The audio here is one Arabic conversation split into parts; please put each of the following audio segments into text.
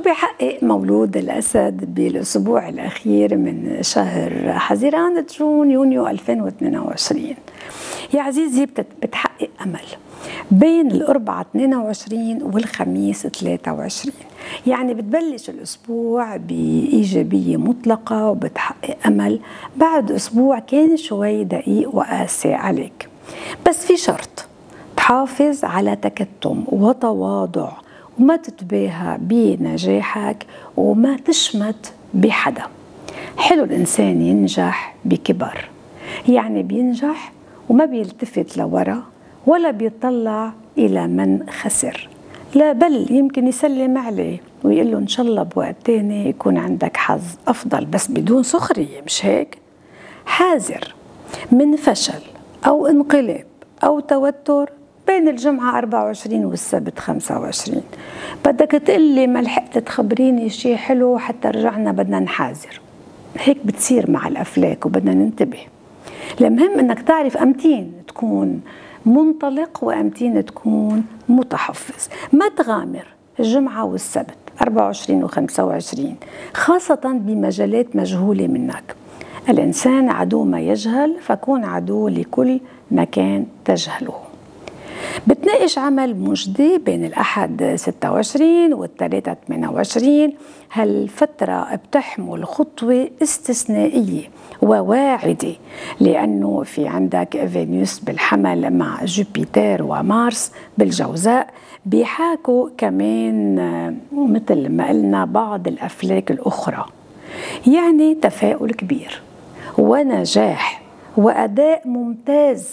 بيحقق مولود الأسد بالأسبوع الأخير من شهر حزيران جون يونيو 2022. يا عزيزي بتحقق أمل بين الأربعاء 22 والخميس 23، يعني بتبلش الأسبوع بإيجابية مطلقة وبتحقق أمل بعد أسبوع كان شوي دقيق وقاسي عليك. بس في شرط، تحافظ على تكتم وتواضع وما تتباهى بنجاحك وما تشمت بحدا. حلو الإنسان ينجح بكبر، يعني بينجح وما بيلتفت لورا ولا بيطلع إلى من خسر، لا بل يمكن يسلم عليه ويقول له إن شاء الله بوقت تاني يكون عندك حظ أفضل، بس بدون سخرية، مش هيك؟ حاذر من فشل أو انقلاب أو توتر بين الجمعة 24 والسبت 25. بدك تقلي ما لحقت تخبريني شيء حلو حتى رجعنا بدنا نحاذر. هيك بتصير مع الأفلاك وبدنا ننتبه. المهم انك تعرف امتين تكون منطلق وامتين تكون متحفظ. ما تغامر الجمعة والسبت 24 و25 خاصة بمجالات مجهولة منك. الإنسان عدو ما يجهل، فكون عدو لكل مكان تجهله. بتناقش عمل مجدي بين الأحد 26 والثلاثة 28. هالفترة بتحمل خطوة استثنائية وواعدة، لأنه في عندك فينوس بالحمل مع جوبيتر ومارس بالجوزاء، بيحاكوا كمان مثل ما قلنا بعض الأفلاك الأخرى. يعني تفاؤل كبير ونجاح وأداء ممتاز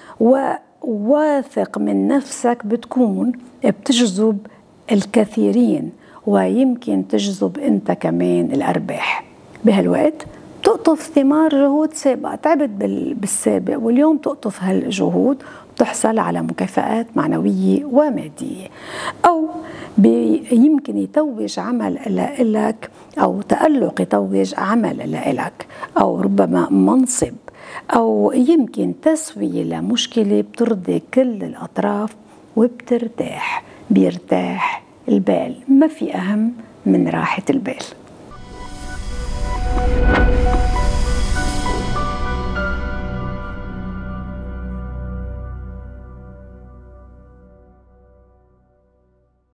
وواثق من نفسك، بتكون بتجذب الكثيرين ويمكن تجذب انت كمان الارباح. بهالوقت تقطف ثمار جهود سابقه، تعبت بالسابق واليوم تقطف هالجهود وتحصل على مكافآت معنويه وماديه، او يمكن يتوج عمل لك او تألق يتوج عمل لك، او ربما منصب، أو يمكن تسوية لمشكلة بترضي كل الأطراف وبترتاح، بيرتاح البال. ما في أهم من راحة البال.